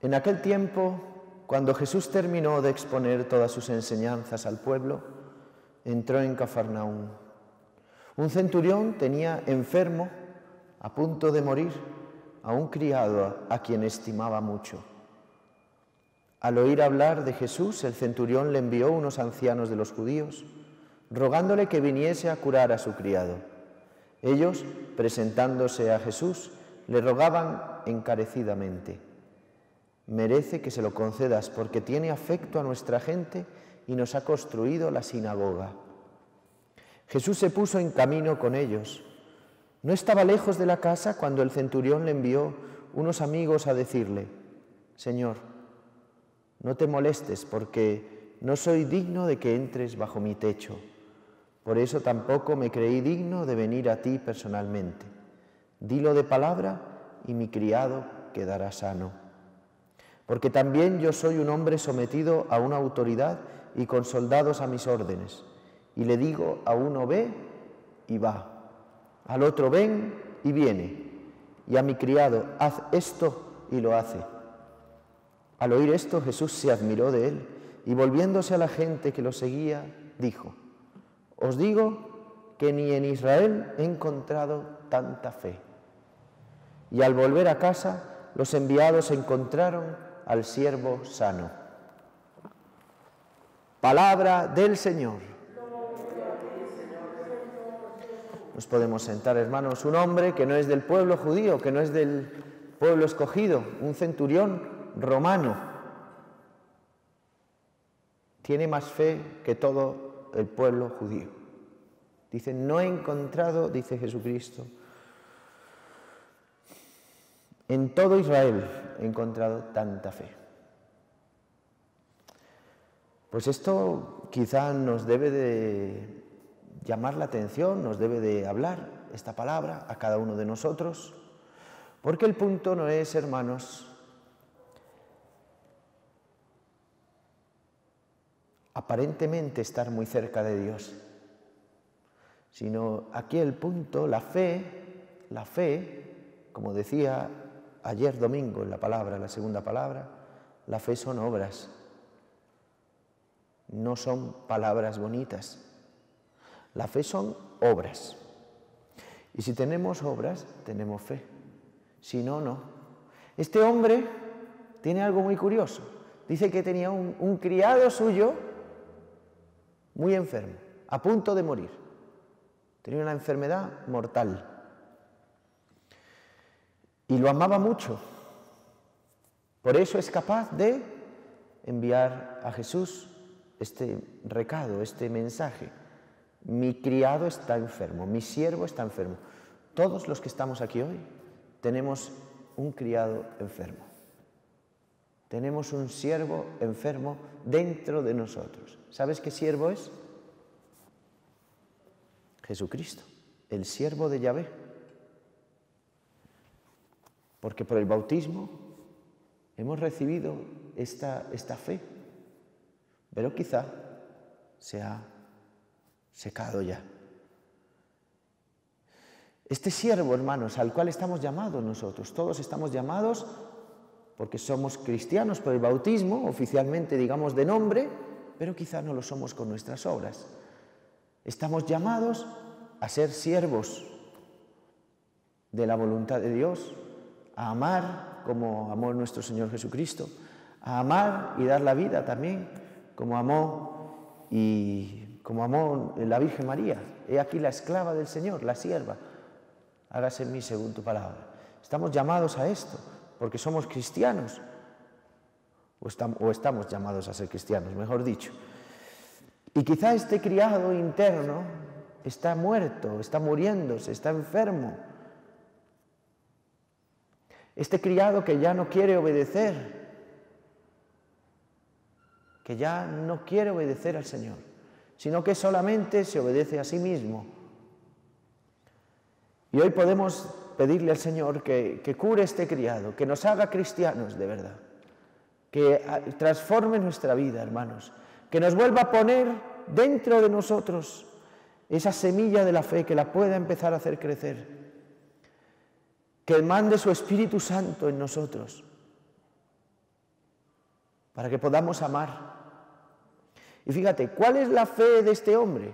En aquel tiempo, cuando Jesús terminó de exponer todas sus enseñanzas al pueblo, entró en Cafarnaúm. Un centurión tenía enfermo, a punto de morir, a un criado a quien estimaba mucho. Al oír hablar de Jesús, el centurión le envió unos ancianos de los judíos, rogándole que viniese a curar a su criado. Ellos, presentándose a Jesús, le rogaban encarecidamente: merece que se lo concedas, porque tiene afecto a nuestra gente y nos ha construido la sinagoga. Jesús se puso en camino con ellos. No estaba lejos de la casa cuando el centurión le envió unos amigos a decirle: Señor, no te molestes, porque no soy digno de que entres bajo mi techo. Por eso tampoco me creí digno de venir a ti personalmente. Dilo de palabra y mi criado quedará sano. Porque también yo soy un hombre sometido a una autoridad y con soldados a mis órdenes. Y le digo a uno: ve, y va. Al otro: ven, y viene. Y a mi criado: haz esto, y lo hace. Al oír esto, Jesús se admiró de él, y volviéndose a la gente que lo seguía, dijo: os digo que ni en Israel he encontrado tanta fe. Y al volver a casa, los enviados encontraron al siervo sano. Palabra del Señor. Nos podemos sentar, hermanos. Un hombre que no es del pueblo judío, que no es del pueblo escogido, un centurión romano, tiene más fe que todo el pueblo judío. Dice: no he encontrado, dice Jesucristo, en todo Israel he encontrado tanta fe. Pues esto quizá nos debe de llamar la atención, nos debe de hablar esta palabra a cada uno de nosotros, porque el punto no es, hermanos, aparentemente estar muy cerca de Dios, sino aquí el punto, la fe, como decía ayer domingo en la palabra, la segunda palabra, la fe son obras, no son palabras bonitas. La fe son obras. Y si tenemos obras, tenemos fe. Si no, no. Este hombre tiene algo muy curioso. Dice que tenía un criado suyo muy enfermo, a punto de morir. Tenía una enfermedad mortal. Y lo amaba mucho. Por eso es capaz de enviar a Jesús este recado, este mensaje. Mi criado está enfermo, mi siervo está enfermo. Todos los que estamos aquí hoy tenemos un criado enfermo. Tenemos un siervo enfermo dentro de nosotros. ¿Sabes qué siervo es? Jesucristo, el siervo de Yahvé. Porque por el bautismo hemos recibido esta fe, pero quizá se ha secado ya. Este siervo, hermanos, al cual estamos llamados nosotros, todos estamos llamados porque somos cristianos por el bautismo, oficialmente digamos de nombre, pero quizá no lo somos con nuestras obras. Estamos llamados a ser siervos de la voluntad de Dios, a amar como amó nuestro Señor Jesucristo, a amar y dar la vida también como amó la Virgen María. He aquí la esclava del Señor, la sierva, hágase en mí según tu palabra. Estamos llamados a esto porque somos cristianos, o estamos llamados a ser cristianos, mejor dicho. Y quizá este criado interno está muerto, está muriéndose, está enfermo. Este criado que ya no quiere obedecer, que ya no quiere obedecer al Señor, sino que solamente se obedece a sí mismo. Y hoy podemos pedirle al Señor que cure este criado, que nos haga cristianos de verdad, que transforme nuestra vida, hermanos, que nos vuelva a poner dentro de nosotros esa semilla de la fe, que la pueda empezar a hacer crecer, que mande su Espíritu Santo en nosotros, para que podamos amar. Y fíjate, ¿cuál es la fe de este hombre?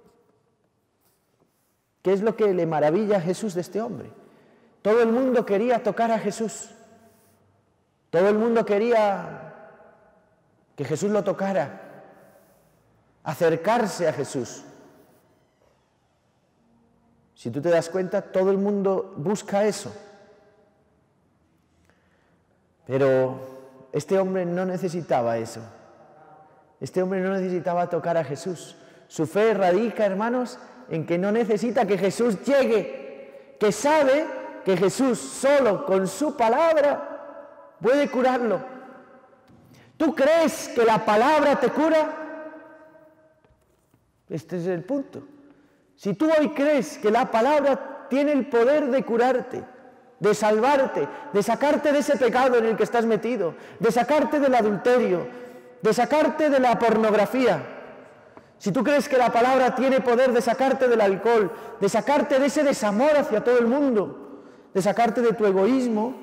¿Qué es lo que le maravilla a Jesús de este hombre? Todo el mundo quería tocar a Jesús. Todo el mundo quería que Jesús lo tocara, acercarse a Jesús. Si tú te das cuenta, todo el mundo busca eso. Pero este hombre no necesitaba eso. Este hombre no necesitaba tocar a Jesús. Su fe radica, hermanos, en que no necesita que Jesús llegue, que sabe que Jesús solo con su palabra puede curarlo. ¿Tú crees que la palabra te cura? Este es el punto. Si tú hoy crees que la palabra tiene el poder de curarte, de salvarte, de sacarte de ese pecado en el que estás metido, de sacarte del adulterio, de sacarte de la pornografía, si tú crees que la palabra tiene poder de sacarte del alcohol, de sacarte de ese desamor hacia todo el mundo, de sacarte de tu egoísmo,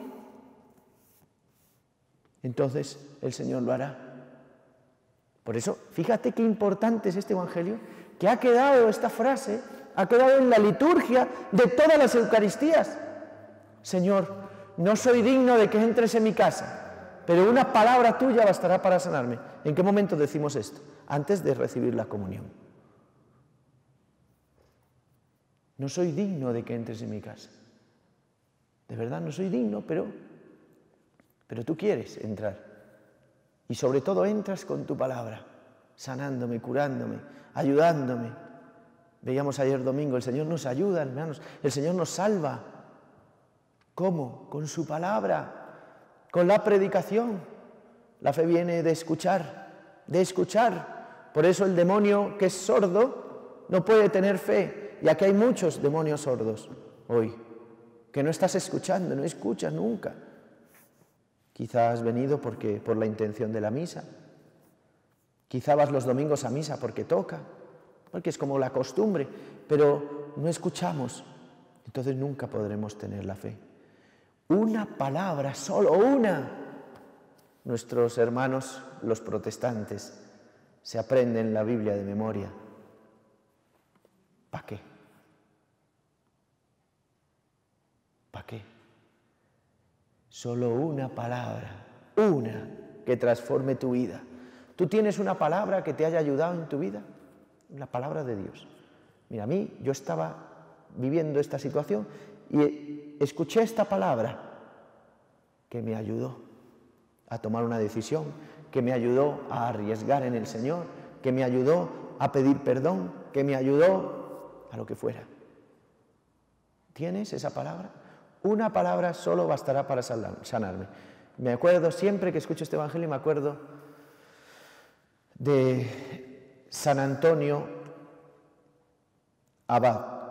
entonces el Señor lo hará. Por eso, fíjate qué importante es este Evangelio, que ha quedado esta frase, ha quedado en la liturgia de todas las Eucaristías. Señor, no soy digno de que entres en mi casa, pero una palabra tuya bastará para sanarme. ¿En qué momento decimos esto? Antes de recibir la comunión. No soy digno de que entres en mi casa. De verdad no soy digno, pero tú quieres entrar. Y sobre todo entras con tu palabra, sanándome, curándome, ayudándome. Veíamos ayer domingo, el Señor nos ayuda, hermanos, el Señor nos salva. ¿Cómo? Con su palabra, con la predicación. La fe viene de escuchar, de escuchar. Por eso el demonio que es sordo no puede tener fe. Y aquí hay muchos demonios sordos hoy, que no estás escuchando, no escuchas nunca. Quizá has venido por la intención de la misa. Quizá vas los domingos a misa porque toca, porque es como la costumbre, pero no escuchamos. Entonces nunca podremos tener la fe. Una palabra, solo una. Nuestros hermanos, los protestantes, se aprenden la Biblia de memoria. ¿Para qué? ¿Para qué? Solo una palabra, una que transforme tu vida. ¿Tú tienes una palabra que te haya ayudado en tu vida? La palabra de Dios. Mira, a mí, yo estaba viviendo esta situación y escuché esta palabra que me ayudó a tomar una decisión, que me ayudó a arriesgar en el Señor, que me ayudó a pedir perdón, que me ayudó a lo que fuera. ¿Tienes esa palabra? Una palabra solo bastará para sanarme. Me acuerdo, siempre que escucho este Evangelio, me acuerdo de San Antonio Abad,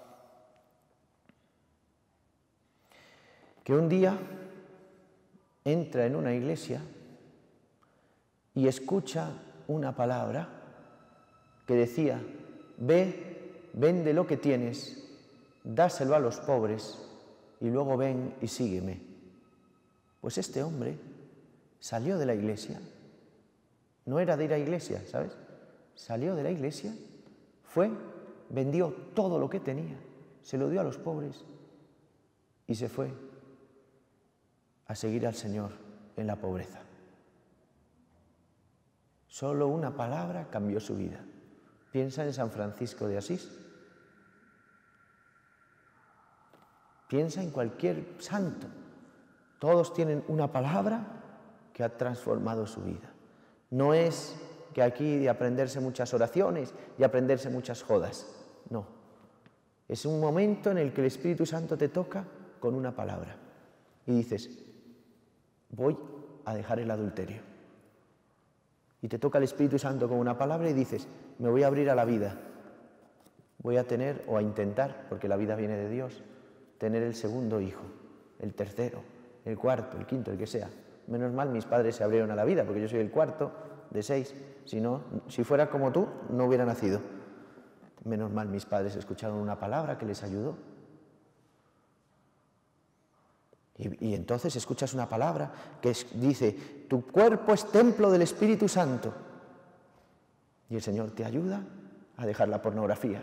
que un día entra en una iglesia y escucha una palabra que decía: ve, vende lo que tienes, dáselo a los pobres y luego ven y sígueme. Pues este hombre salió de la iglesia, no era de ir a iglesia, ¿sabes? Salió de la iglesia, fue, vendió todo lo que tenía, se lo dio a los pobres y se fue a seguir al Señor en la pobreza. Solo una palabra cambió su vida. Piensa en San Francisco de Asís. Piensa en cualquier santo. Todos tienen una palabra que ha transformado su vida. No es que aquí de aprenderse muchas oraciones y aprenderse muchas jodas. No. Es un momento en el que el Espíritu Santo te toca con una palabra. Y dices: voy a dejar el adulterio. Y te toca el Espíritu Santo con una palabra y dices: me voy a abrir a la vida. Voy a tener, o a intentar, porque la vida viene de Dios, tener el segundo hijo, el tercero, el cuarto, el quinto, el que sea. Menos mal mis padres se abrieron a la vida, porque yo soy el cuarto de 6. Si fuera como tú, no hubiera nacido. Menos mal mis padres escucharon una palabra que les ayudó. Y entonces escuchas una palabra que dice, tu cuerpo es templo del Espíritu Santo. Y el Señor te ayuda a dejar la pornografía.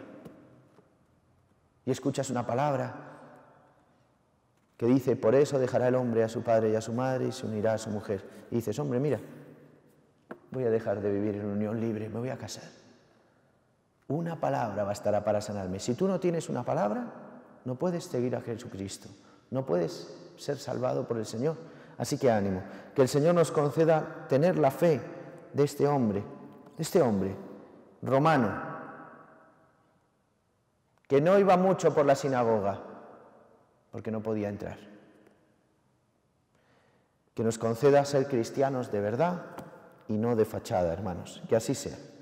Y escuchas una palabra que dice, por eso dejará el hombre a su padre y a su madre y se unirá a su mujer. Y dices, hombre, mira, voy a dejar de vivir en unión libre, me voy a casar. Una palabra bastará para sanarme. Si tú no tienes una palabra, no puedes seguir a Jesucristo. No puedes ser salvado por el Señor. Así que ánimo, que el Señor nos conceda tener la fe de este hombre romano, que no iba mucho por la sinagoga, porque no podía entrar. Que nos conceda ser cristianos de verdad y no de fachada, hermanos. Que así sea.